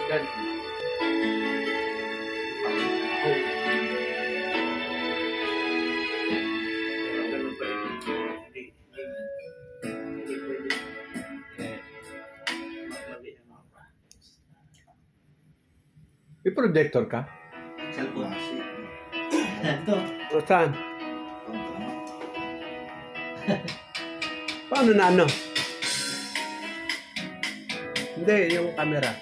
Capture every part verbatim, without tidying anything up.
Ganun. Oh. Ganun pa rin. Hindi. Hindi pwede. Mali ang mga practice. May projector ka? Cellphone. Ito. O saan? Paano na ano? Hindi, yung camera.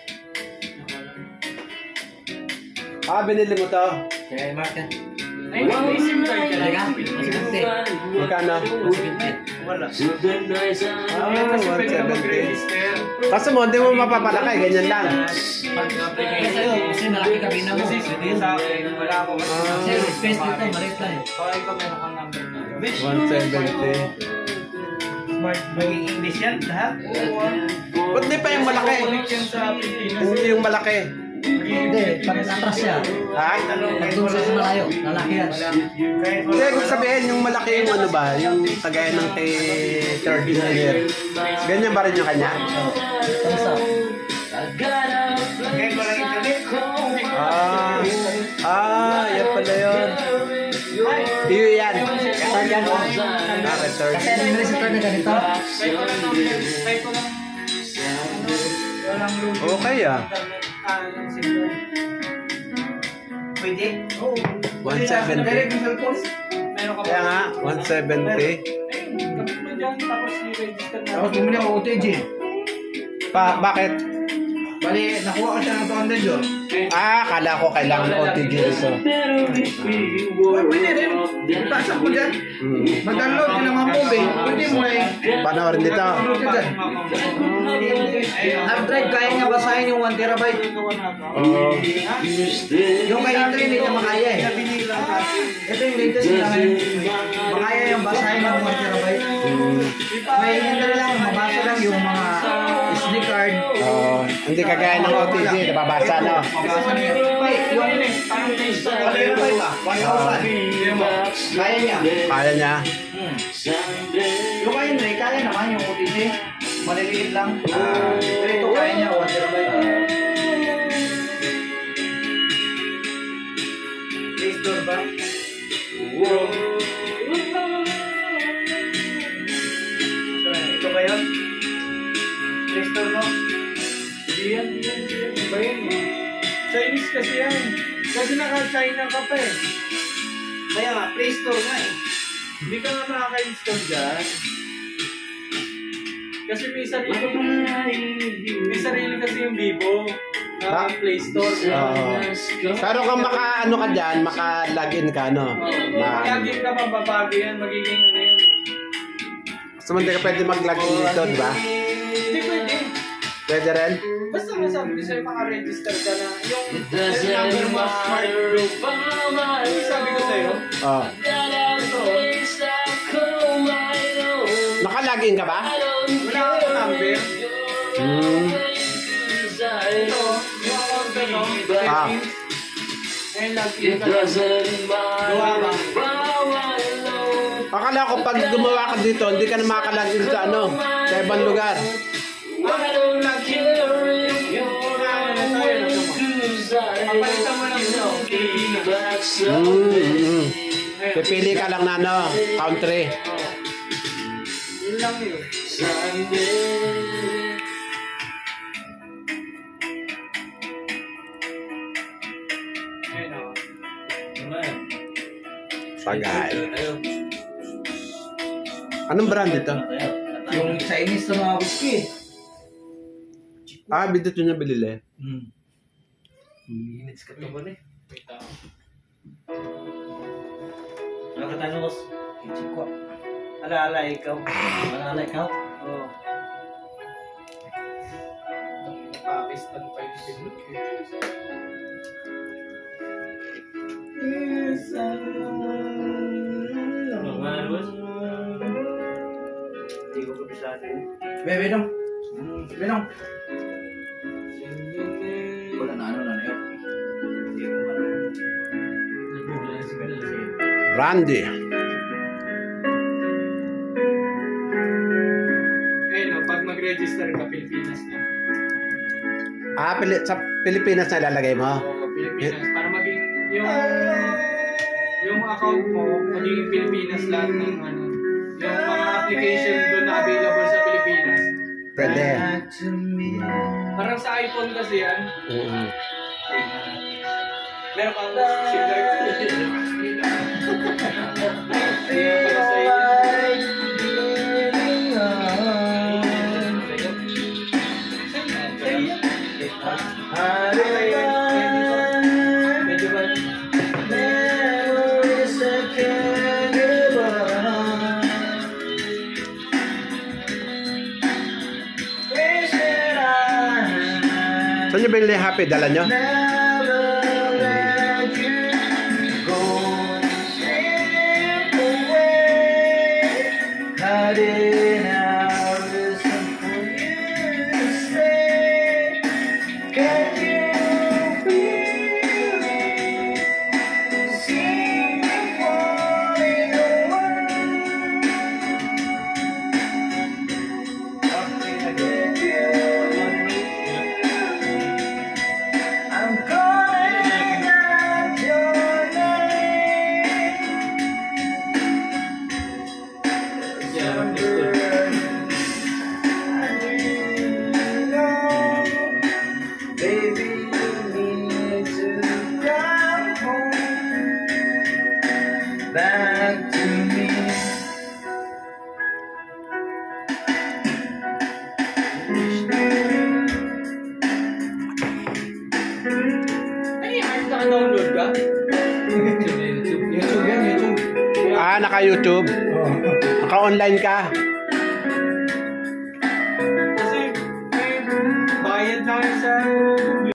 Ah, binili mo to? Kaya Mark, Ay, sim card ka lang. Magkano? Wala. Ah, Kasi one pwede ka seventy. mag-register. Kaso mo, hindi mo mapapalakay, ganyan lang. pag-apply sa'yo, kasi malaki kabina mo. Kasi hindi sa akin, wala ako. Kasi space dito, maliit lang eh. Baka ikaw meron kang number na. one seventy. Smart. Maging English yan lahat? Ba't di pa yung malaki? Connect yan sa Pilipinas. Hindi yung malaki. Hindi, pag atras siya. Ha? Nandun sa malayo, lalaki yan. Kahit Hindi, kung sabihin, yung malaki yung ano ba, yung kagaya ng kay third engineer. Ganyan ba rin yung kanya? Thumbs up. Kahit walang internet. Ah, ah, yan pala yun. Iyo yan. Third yan. Ah, kay third. Kasi ano yung register na ganito? Kahit walang number. Kahit walang... Walang room. Okay ah. Walang SIM card. Pwede? Oo. one seventy. Direct yung cellphone. Meron ka ba? Kaya nga, one seventy. Eh, kapit mo dyan, tapos i-register na. Tapos bumili ako O T G. Pa, bakit? Bali, nakuha ko siya ng two hundred doon. Ah, kala ko kailangan O T G dito. Pwede rin. Ipasok mo dyan. Hmm. Mag-download ka ng mga movie. Pwede mo eh. Panoorin dito. Download ka dyan. Hard drive, kaya niya basahin yung one terabyte. Oh. Yung kay Andre, hindi niya makaya eh. Ito yung latest na ngayon. Makaya yung basahin ng one terabyte. May Andre lang, mabasa lang yung mga S D card. Oh, hindi kagaya ng O T G, nababasa no. Mabasa niya. Wait, yung one terabyte ba? one thousand. Kaya niya. Kaya niya. Hmm. Yung kay Andre, kaya naman yung O T G. Maliliit lang. Ah, pero ito kaya niya, one terabyte. Play Store ba? Ito ba yun? Play Store mo? Hindi yan, hindi yan, hindi yan. Iba yan eh. Chinese kasi yan. Kasi naka-China ka pa eh. Kaya nga, Play Store nga eh. Hindi ka nga makaka-install dyan. Kasi may sarili, may sarili kasi yung Vivo na Ha? Play Store. Oo. Pero kung maka ano ka dyan, maka-login ka no. Ma Lagi ka mababago yan, magiging ano yan. so, hindi ka pwede mag-login dito, di ba? Hindi pwede. Pwede rin? Basta masabi ko sa'yo, maka-register ka na. Yung number mo, smart group. Yung sabi ko sa'yo, Oh. ito, Naka-login ka ba? wala akong number. Hmm. Ito, yung account ko, no? Ah. Ngayon, login ka na. Gawa ka. Akala ko pag gumawa ka dito, hindi ka na makakalagin sa ano, sa ibang lugar. Ang login. Papalitan mo lang ito. Pilipinas. Hmm. hmm. Pipili ka lang na ano, country. Yun lang yun. Ayun o. Pagay. Anong brand ito? Yung Chinese na mga whiskey. Ah, bidot yun yung bilili. Hmm. Minutes ka to ba eh? Wait ako. Ano ka tayo, boss? Ichiko. Alaala ikaw. Malala ikaw? Oo. Pakistan pa yung sinunod. Hindi ko kabisado yun. Bebe dong. Bebe dong. Wala na ano na na yun. Hindi ko marunong. Brandy. Ayun o, pag mag-register ka, Pilipinas na. Ah, Pili- sa Pilipinas na lalagay mo? Oo, Pilipinas. Para maging yung yung account mo, magiging Pilipinas lahat ng ano. Yung mga application doon na available sa Pilipinas. Pwede. Parang sa iPhone kasi yan. Oo. Meron kang SIM card. Ayan pala sa inyo. Medyo ba? Saan nyo binili happy? Dala nyo? Yeah, it's good. Back to me. Ay, hard naka-download ka? YouTube yan, YouTube. Ah, naka-YouTube? Oh. Naka-online ka? Kasi may bayad na kayo sa